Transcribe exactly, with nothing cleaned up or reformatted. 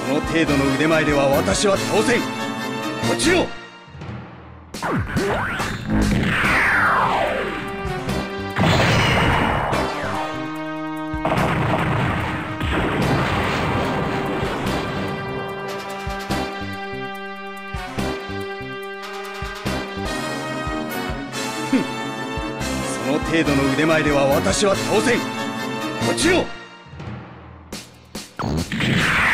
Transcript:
その程度の腕前では私は倒せん。落ちろ。その程度の腕前では私は倒せん。落ちろ。